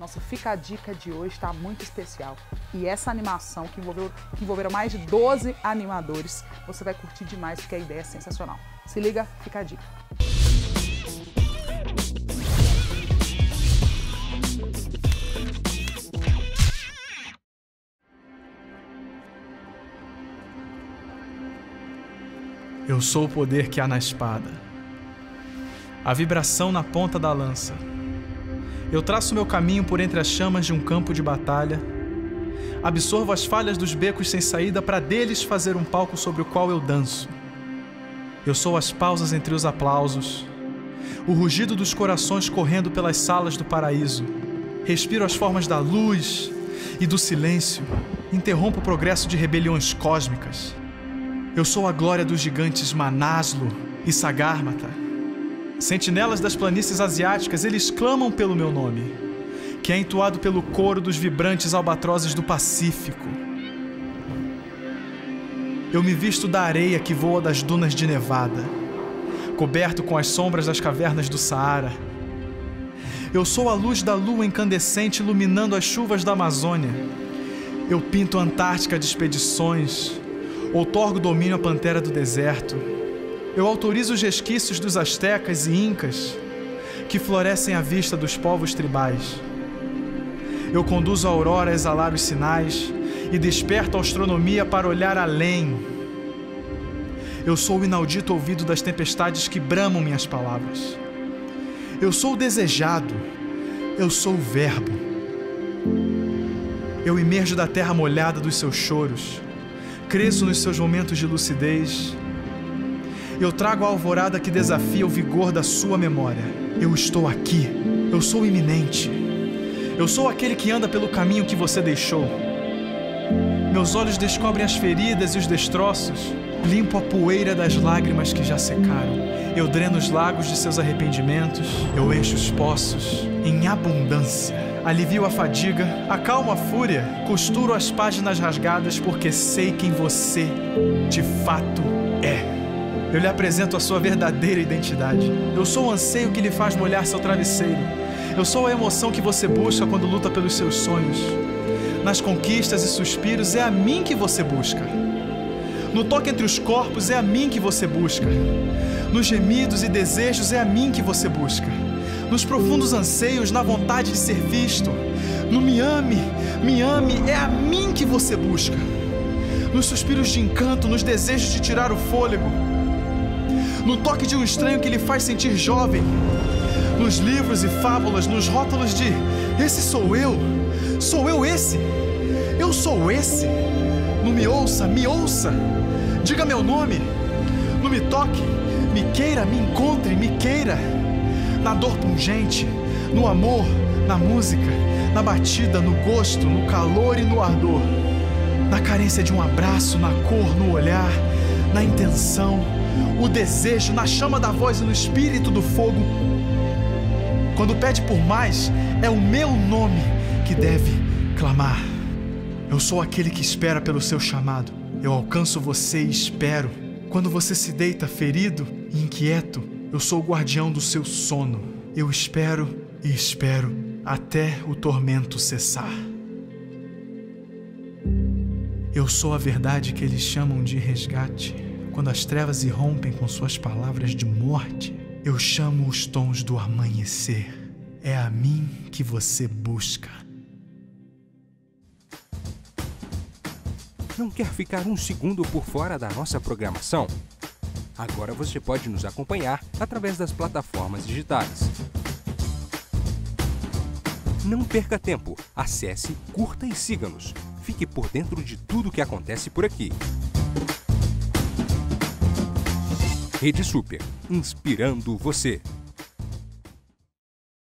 Nossa Fica a Dica de hoje está muito especial. E essa animação, que envolveram mais de 12 animadores, você vai curtir demais porque a ideia é sensacional. Se liga, fica a dica. Eu sou o poder que há na espada, a vibração na ponta da lança. Eu traço meu caminho por entre as chamas de um campo de batalha, absorvo as falhas dos becos sem saída para deles fazer um palco sobre o qual eu danço. Eu sou as pausas entre os aplausos, o rugido dos corações correndo pelas salas do paraíso. Respiro as formas da luz e do silêncio, interrompo o progresso de rebeliões cósmicas. Eu sou a glória dos gigantes Manaslu e Sagármata. Sentinelas das planícies asiáticas, eles clamam pelo meu nome, que é entoado pelo coro dos vibrantes albatrozes do Pacífico. Eu me visto da areia que voa das dunas de Nevada, coberto com as sombras das cavernas do Saara. Eu sou a luz da lua incandescente iluminando as chuvas da Amazônia. Eu pinto a Antártica de expedições, outorgo domínio à pantera do deserto. Eu autorizo os resquícios dos astecas e incas que florescem à vista dos povos tribais. Eu conduzo a aurora a exalar os sinais e desperto a astronomia para olhar além. Eu sou o inaudito ouvido das tempestades que bramam minhas palavras. Eu sou o desejado. Eu sou o verbo. Eu emerjo da terra molhada dos seus choros. Cresço nos seus momentos de lucidez. Eu trago a alvorada que desafia o vigor da sua memória. Eu estou aqui. Eu sou iminente. Eu sou aquele que anda pelo caminho que você deixou. Meus olhos descobrem as feridas e os destroços. Limpo a poeira das lágrimas que já secaram. Eu dreno os lagos de seus arrependimentos. Eu encho os poços em abundância. Alivio a fadiga, acalmo a fúria, costuro as páginas rasgadas porque sei quem você, de fato, é. Eu lhe apresento a sua verdadeira identidade. Eu sou o anseio que lhe faz molhar seu travesseiro. Eu sou a emoção que você busca quando luta pelos seus sonhos. Nas conquistas e suspiros é a mim que você busca. No toque entre os corpos é a mim que você busca. Nos gemidos e desejos é a mim que você busca. Nos profundos anseios, na vontade de ser visto. No me ame, é a mim que você busca. Nos suspiros de encanto, nos desejos de tirar o fôlego. No toque de um estranho que lhe faz sentir jovem. Nos livros e fábulas, nos rótulos de esse sou eu esse, eu sou esse. No me ouça, diga meu nome. No me toque, me queira, me encontre, me queira. Na dor pungente, no amor, na música, na batida, no gosto, no calor e no ardor. Na carência de um abraço, na cor, no olhar, na intenção, o desejo, na chama da voz e no espírito do fogo. Quando pede por mais, é o meu nome que deve clamar. Eu sou aquele que espera pelo seu chamado. Eu alcanço você e espero. Quando você se deita ferido e inquieto, eu sou o guardião do seu sono. Eu espero e espero até o tormento cessar. Eu sou a verdade que eles chamam de resgate. Quando as trevas irrompem com suas palavras de morte, eu chamo os tons do amanhecer. É a mim que você busca. Não quer ficar um segundo por fora da nossa programação? Agora você pode nos acompanhar através das plataformas digitais. Não perca tempo. Acesse, curta e siga-nos. Fique por dentro de tudo o que acontece por aqui. Rede Super, inspirando você.